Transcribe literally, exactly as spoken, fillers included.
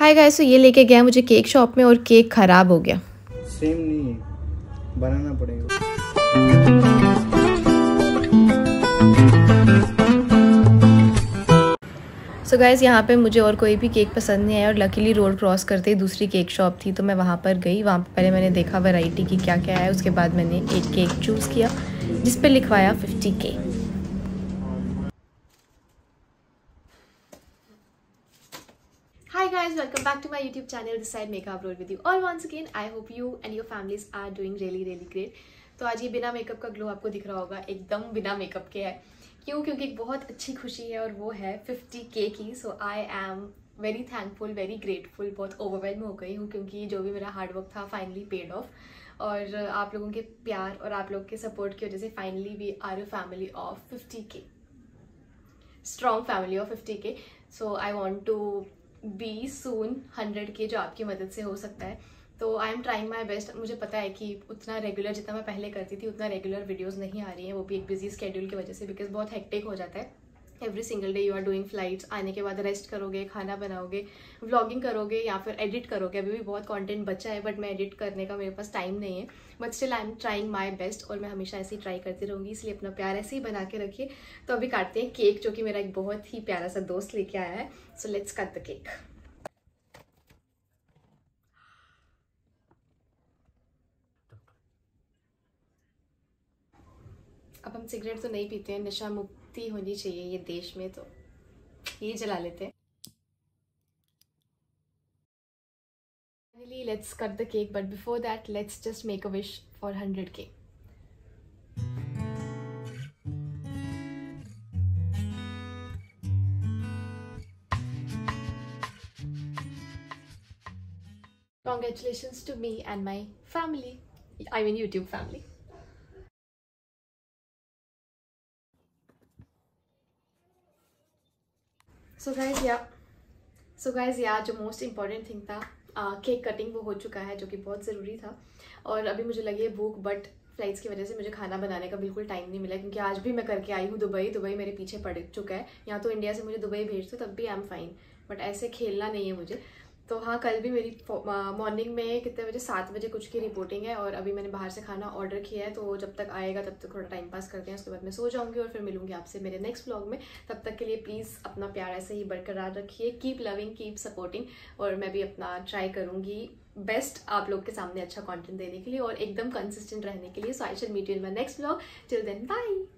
Hi guys, तो ये लेके गया मुझे केक शॉप में और केक ख़राब हो गया। सेम नहीं है, बनाना पड़ेगा। सो गाइस, यहाँ पे मुझे और कोई भी केक पसंद नहीं आया और लकीली रोड क्रॉस करते ही दूसरी केक शॉप थी, तो मैं वहाँ पर गई। वहाँ पर पहले मैंने देखा वैरायटी की क्या क्या है, उसके बाद मैंने एक केक चूज़ किया जिस पे लिखवाया फिफ्टी के। Hi guys, welcome back to my YouTube channel. This side Makeup Roll with you all once again. I hope you and your families are doing really really great. तो आज ये बिना makeup का ग्लो आपको दिख रहा होगा, एकदम बिना मेकअप के है। क्यों? क्योंकि एक बहुत अच्छी खुशी है और वो है फिफ्टी के की। So I am very thankful, very grateful, बहुत ओवरवेलम हो गई हूँ क्योंकि जो भी मेरा हार्डवर्क था फाइनली पेड ऑफ। और आप लोगों के प्यार और आप लोग के सपोर्ट की वजह से finally we are a family of fifty K, strong family of fifty K. So I want to be soon hundred K, जो आपकी मदद से हो सकता है। तो I am trying my best. मुझे पता है कि उतना रेगुलर जितना मैं पहले करती थी उतना रेगुलर वीडियोस नहीं आ रही हैं, वो भी एक बिजी स्केड्यूल की वजह से, बिकॉज बहुत हेक्टिक हो जाता है। Every single day you are doing flights, आने के बाद रेस्ट करोगे, खाना बनाओगे, व्लॉगिंग करोगे या फिर एडिट करोगे। अभी भी बहुत कंटेंट बचा है बट मैं एडिट करने का मेरे पास टाइम नहीं है, but still I am trying my best और मैं हमेशा ऐसे ही ट्राई करती रहूँगी। इसलिए अपना प्यार ऐसे ही बना के रखिए। तो अभी काटते हैं केक, जो कि मेरा एक बहुत ही प्यारा सा दोस्त लेके आया है। So let's cut the cake. अब हम सिगरेट तो नहीं पीते हैं, नशा मुक्ति होनी चाहिए ये देश में, तो ये जला लेते हैं। Finally, let's cut the cake, but before that, let's just make a wish for one hundred K. Congratulations to me and my family. I mean YouTube family. So guys, yeah. So guys, yeah, जो most important thing था, cake uh, cutting, वो हो चुका है, जो कि बहुत ज़रूरी था। और अभी मुझे लगी है भूख, बट फ्लाइट्स की वजह से मुझे खाना बनाने का बिल्कुल टाइम नहीं मिला, क्योंकि आज भी मैं करके आई हूँ दुबई। दुबई मेरे पीछे पड़ चुका है। यहाँ तो इंडिया से मुझे दुबई भेज दो तब भी आई एम फाइन, बट ऐसे खेलना नहीं है मुझे। तो हाँ, कल भी मेरी मॉर्निंग में कितने बजे, सात बजे कुछ की रिपोर्टिंग है, और अभी मैंने बाहर से खाना ऑर्डर किया है। तो जब तक आएगा तब तक थोड़ा टाइम पास करते हैं, उसके बाद मैं सो जाऊंगी और फिर मिलूंगी आपसे मेरे नेक्स्ट व्लॉग में। तब तक के लिए प्लीज़ अपना प्यार ऐसे ही बरकरार रखिए। कीप लविंग, कीप सपोर्टिंग, और मैं भी अपना ट्राई करूंगी बेस्ट आप लोग के सामने अच्छा कंटेंट देने के लिए और एकदम कंसिस्टेंट रहने के लिए। So I shall meet you in my next vlog. Till then, bye.